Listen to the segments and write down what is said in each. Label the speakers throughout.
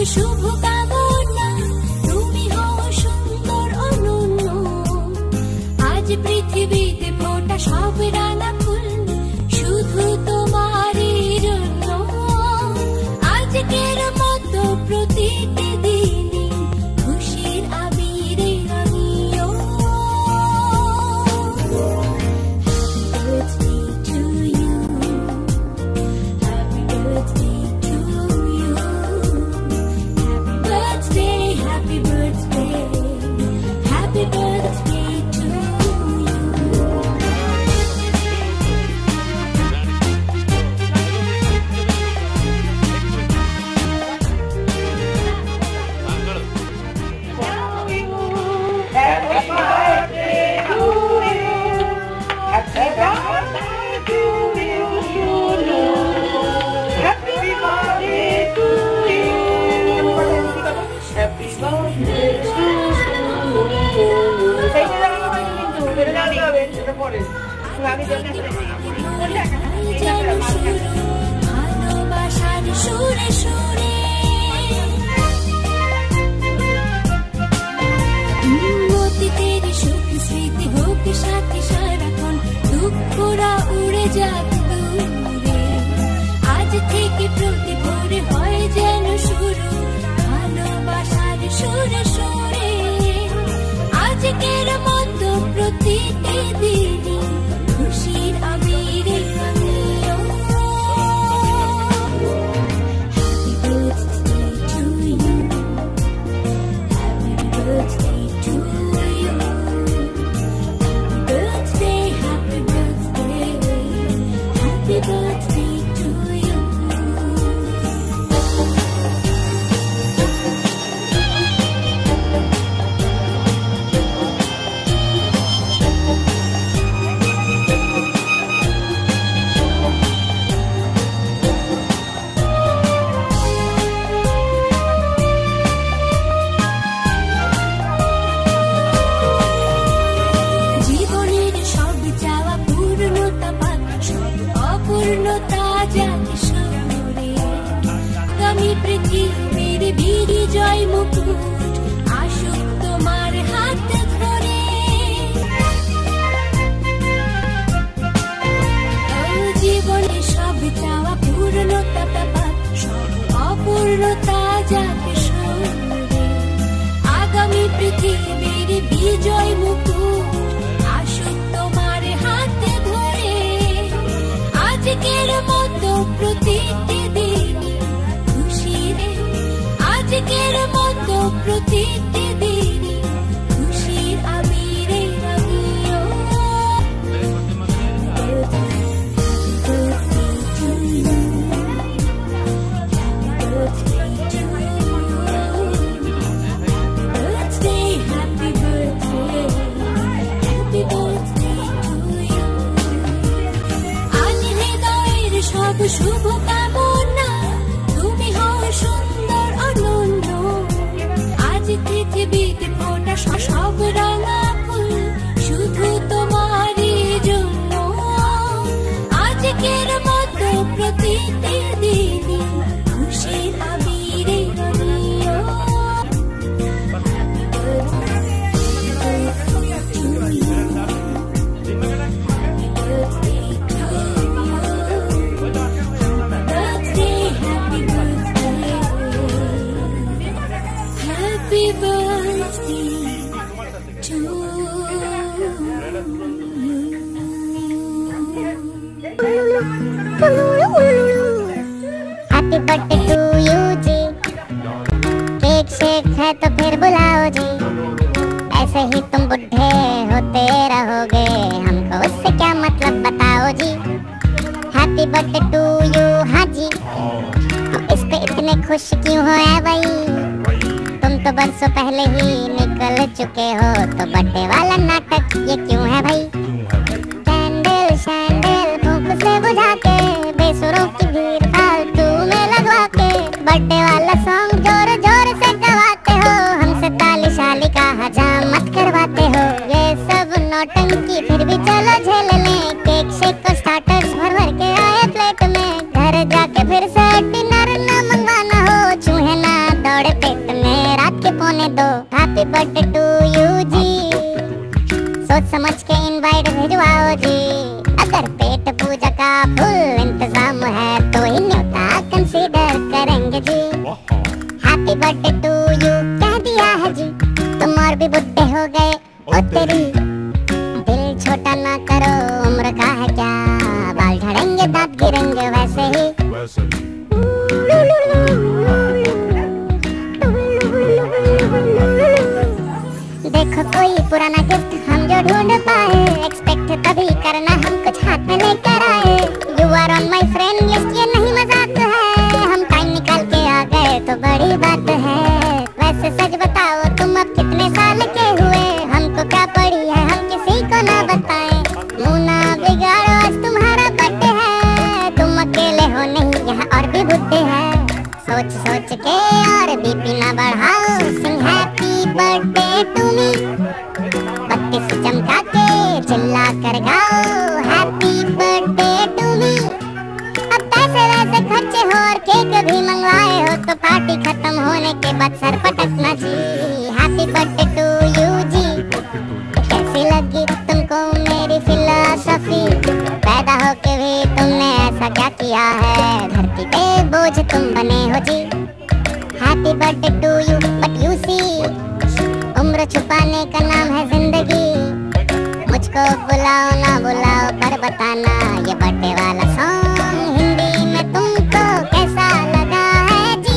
Speaker 1: শুভ কামনা, তুমি হও সুন্দর অনন্য। আজ পৃথিবীতে ফোটা সব রাঙা ফুল শুধু তোমারই জন্য। আজকের মতো প্রতিটি দিনে খুশির আবিরে আমিও। Happy birthday to you. ভালোবাসার সুরে সুরে অতীতের সুখ স্মৃতি হোক সাথে সারাক্ষণ, দুঃখরা উড়ে যাক দূরে। আজ থেকে প্রতি ভোরে হয় যেন শুরু ভালোবাসার সুরে সুরে। আজকের মতো প্রতিটি দিনে খুশির আবিরে আমিও। Happy birthday to you. Happy birthday, happy birthday to you. জীবনের সব চাওয়া পূর্ণতা পাক, সব অপূর্ণতা যাকে সরে। আমি পৃথিবীর বিজয় মুকুট আসুক তোমার হাত ধরে। জীবনের সব চাওয়া পূর্ণতা পাক, সব অপূর্ণতা যাকে সরে। আগামী পৃথিবীর বিজয় মুকুট আসুক তোমার হাতে ধরে। আজকের মতো প্রতিটি দিনে খুশিরে, আজকের মতো প্রতিটি দিনে খুশির আবিরে আমিও। সব শুভ কামনা, তুমি হও সুন্দর অনন্য। আজ পৃথিবীতে ফোটা সব রাঙা ফুল শুধু তোমারই জন্য। আজকের মতো প্রতিটি দিনে খুশির আবিরে আমিও। Happy birthday to
Speaker 2: happy birthday to you जी। केक शेक है तो फिर बुलाओ जी। ऐसे ही तुम बुढ़े होते रहोगे, हमको उससे क्या मतलब बताओ जी। Happy birthday to you. हाँ जी, हम इस पे इतने खुश क्यों हो है भाई? तुम तो बरसों पहले ही निकल चुके हो, तो बर्थडे वाला नाटक ये क्यों है भाई? कैंडल शैंडल फूंक से बुझा के, बेसुरों की भीड़ फालतू में लगवा के, बर्थडे वाला सॉन्ग जोर जोर से गवाते हो, हमसे ताली शाली का हजामत करवाते हो। ये सब नौटंकी फिर भी चलो झेल लें, केक शेक को स्टार्टर्स भर भर के आए प्लेट में। घर जाके फिर से डिनर ना मंगवाना हो, चूहे ना दौड़ दो हैप्पी बर्थडे टू यू जी। सोच समझ के इनवाइट भिजवाओ जी। अगर पेट पूजा का फुल इंतजाम है तो ही न्योता कंसीडर करेंगे जी। हैप्पी बर्थडे टू यू कह दिया है जी। तुम और भी बुढ़े हो गए ओ तेरी। दिल छोटा ना करो, उम्र का है क्या, बाल झड़ेंगे दांत गिरेंगे वैसे ही। देखो कोई पुराना गिफ्ट हम जो ढूंढ पाए, एक्सपेक्ट तभी करना हम कुछ हाथ में लेकर आए। You are on my friend list, ये नहीं मजाक है, हम टाइम निकाल के आ गए तो बड़ी बात है। वैसे सच बताओ तुम अब कितने साल के हुए, हमको क्या पड़ी है हम किसी को ना बताएं। मुंह ना बिगाड़ो आज तुम्हारा बर्थडे है, तुम अकेले हो नहीं यहाँ और भी बुड्ढे हैं। सोच सोच के और बीपी ना बढ़ाओ, sing happy birthday to me. बत्ती से चमका के चिल्ला कर गाओ हैप्पी बर्थडे टू मी। अब पैसे वैसे खर्चे हो और केक भी मंगवाए हो तो पार्टी खत्म होने के बाद सर पटकना जी। हैप्पी बर्थडे टू यू जी। कैसी लगी तुमको मेरी फिलॉसफी, पैदा होके भी तुमने ऐसा क्या किया है, धरती पे बोझ तुम बने हो जी। Happy birthday to you but you see, उम्र छुपाने का नाम है जिंदगी। मुझको बुलाओ ना बुलाओ पर बताना ये बर्थडे वाला सॉन्ग हिंदी में तुमको कैसा लगा है जी।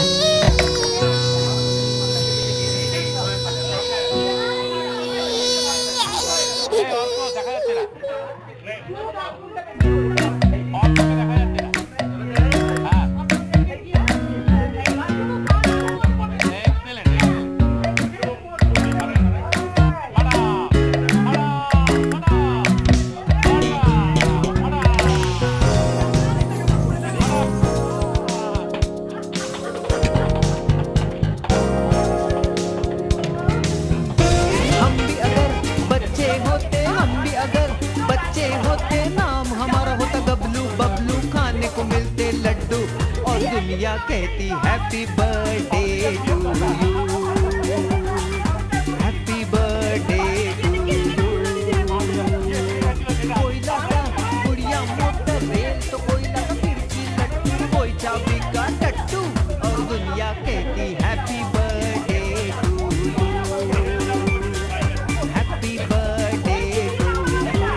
Speaker 3: दुनिया कहती happy birthday to you, happy birthday to you. कोई लगा गुड़िया मोटर रेल तो कोई लगा फिरकी लट्टू, कोई चाबी का टट्टू और दुनिया कहती happy birthday to you, happy birthday to you.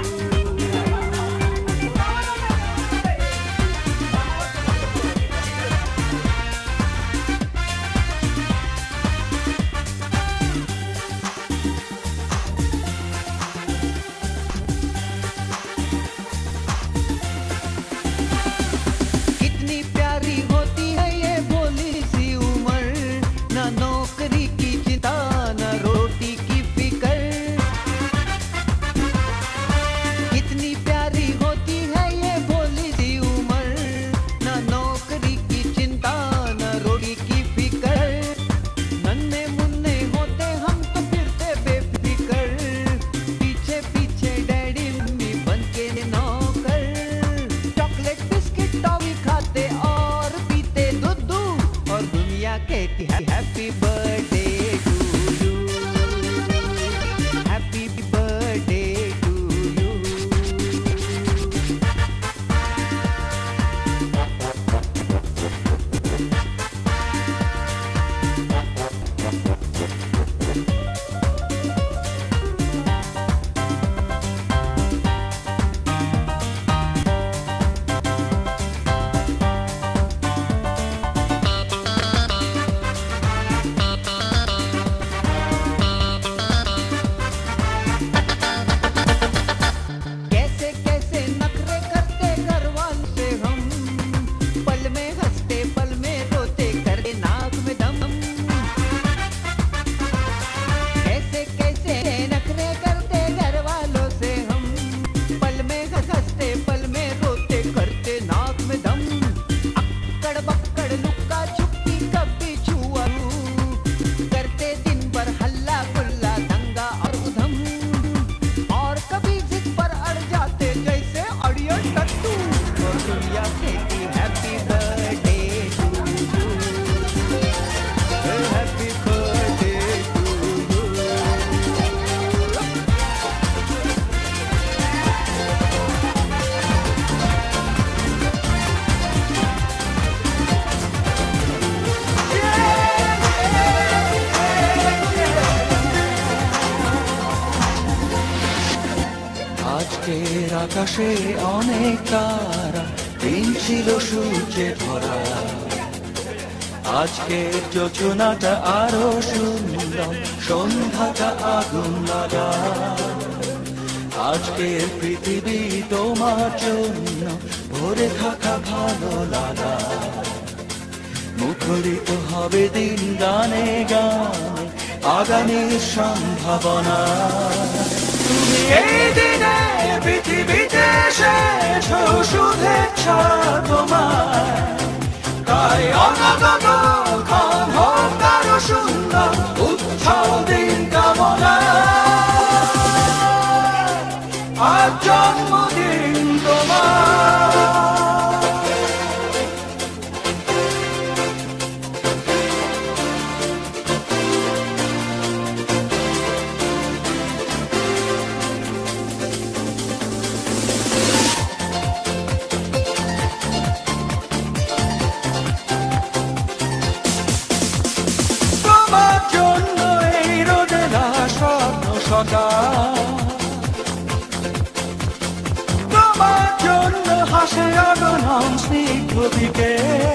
Speaker 3: कहती happy birthday to you, happy birthday to you.
Speaker 4: আকাশে অনেক তারা, দিন ছিল সূর্যে ভরা। আজকের যোজনাটা আরো সুন্দর, সন্ধ্যাটা আগুন লাগা। আজকের পৃথিবী তোমার জন্য ভরে থাকা ভালো লাগা। মুখরিত হবে দিন গানে গানে, আগামীর সম্ভাবনা। তুমি এই দিনে পৃথিবীতে এসেছো, শুভেচ্ছা তোমার। তাই অনাগত ক্ষণ হোক আরো সুন্দর, উৎসব দিন কামনা। আজ জন্মদিন তোমার। তোমার জন্য এই রোদেলা স্বপ্ন সকাল, তোমার জন্য হাসে আগমন স্নিগ্ধ দিকে।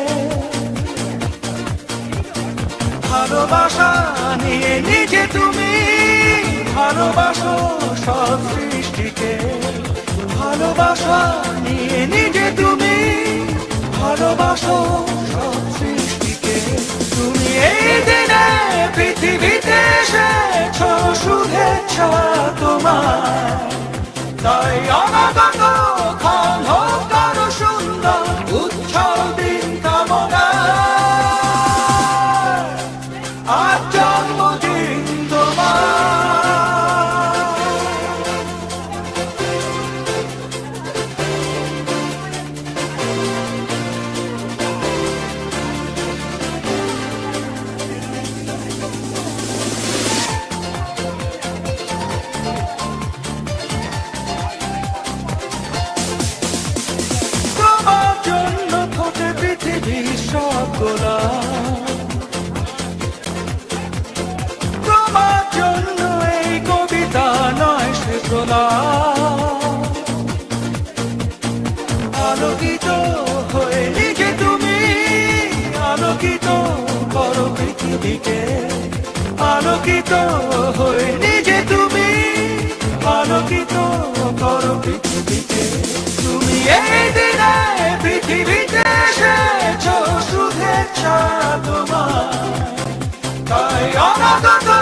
Speaker 4: ভালোবাসা নিয়ে নিজে তুমি ভালোবাসো সব সৃষ্টিকে। ভালোবাসা নিয়ে নিজে তুমি ভালোবাসো সব সৃষ্টিকে। তুমি এই দিনে পৃথিবীতে এসেছো, শুভেচ্ছা তোমার। তাই অনাগত ক্ষণ হোক আরো সুন্দর, উৎসব দিন কামনা। আজ জন্মদিন তোমার। তোমার জন্য ফোটে পৃথিবীর সব গোলাপ। তোমার জন্য এই কবিতা নয় সে প্রলাপ। আলোকিত হয়ে নিজে তুমি আলোকিত করো পৃথিবীকে। আলোকিত হয়ে নিজে তুমি আলোকিত করো পৃথিবীকে। তুমি এই দিনে পৃথিবীতে এসেছো, শুভেচ্ছা তোমার। তাই অনাগত